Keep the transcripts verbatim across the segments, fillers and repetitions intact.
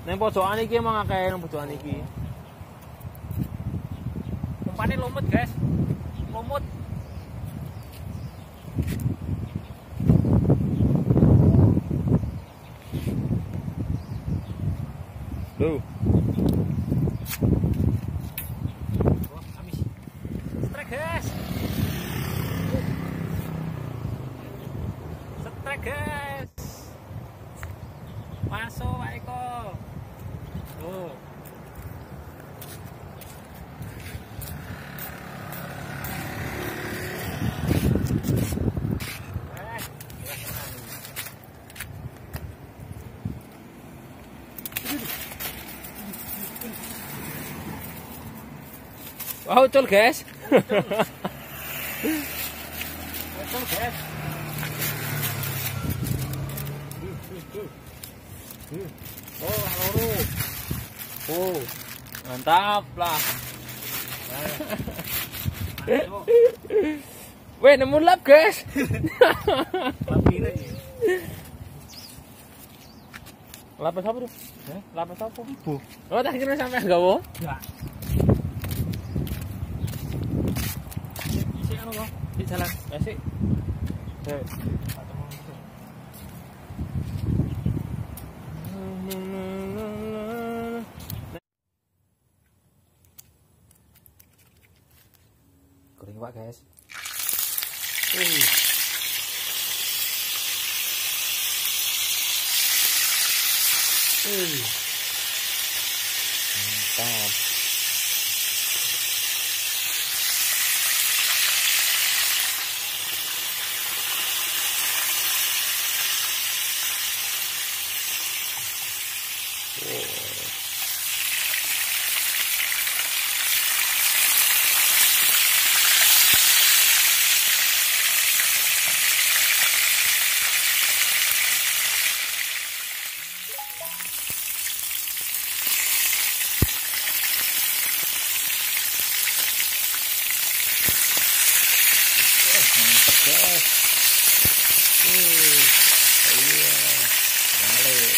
Neng pojokan iki emang akeh nang pojokan iki. Umpannya lumut guys, lumut. Loh. Wah, habis. Strike guys. Strike guys. Masuk Pak Eko. Oh. Wow, col guys. Col guys. Oh, loro. Oh, mantap lah. Weh, nemu lap guys. Lapas apa tuh? Eh, lapas apa? Bu. Oh, tak kira sampai enggak wo? Enggak. Isi anu kok, di jalan. Masih. Eh. Goreng Pak guys. Uh. Uh. Mantap. Mantap guys. Uh, iya, balik.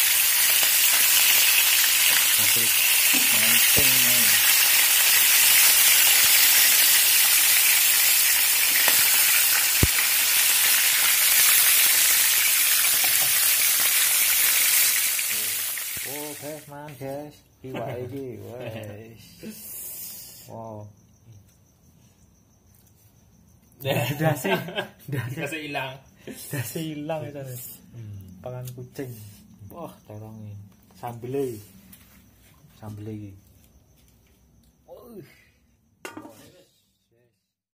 Masih mancing nih. Oh guys, man guys, iwak iki, wes. Wow. Dasi, dasi hilang. dasi hilang itu nih. Pangan kucing. Wah, tolongin. Sambele. Sambele iki. Uh.